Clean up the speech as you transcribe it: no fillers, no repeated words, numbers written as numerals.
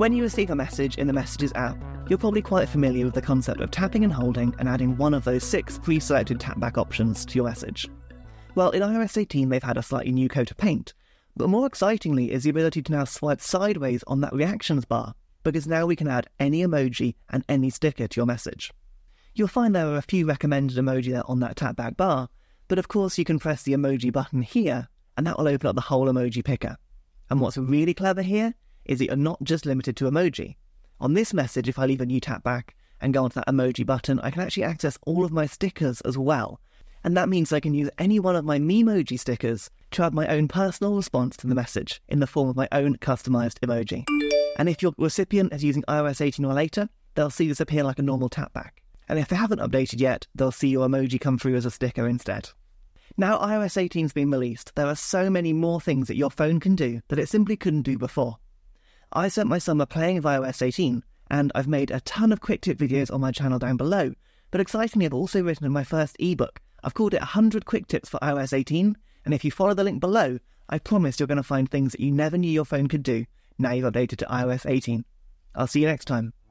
When you receive a message in the Messages app, you're probably quite familiar with the concept of tapping and holding and adding one of those 6 pre-selected Tapback options to your message. Well, in iOS 18 they've had a slightly new coat of paint, but more excitingly is the ability to now swipe sideways on that reactions bar, because now we can add any emoji and any sticker to your message. You'll find there are a few recommended emoji there on that Tapback bar, but of course you can press the emoji button here, and that will open up the whole emoji picker. And what's really clever here is that you're not just limited to emoji. On this message, if I leave a new Tapback and go onto that emoji button, I can actually access all of my stickers as well. And that means I can use any one of my Memoji stickers to add my own personal response to the message in the form of my own customised emoji. And if your recipient is using iOS 18 or later, they'll see this appear like a normal Tapback. And if they haven't updated yet, they'll see your emoji come through as a sticker instead. Now iOS 18's been released, there are so many more things that your phone can do that it simply couldn't do before. I spent my summer playing with iOS 18, and I've made a ton of quick tip videos on my channel down below, but excitingly I've also written my first ebook. I've called it 100 Quick Tips for iOS 18, and if you follow the link below, I promise you're going to find things that you never knew your phone could do now you've updated to iOS 18. I'll see you next time.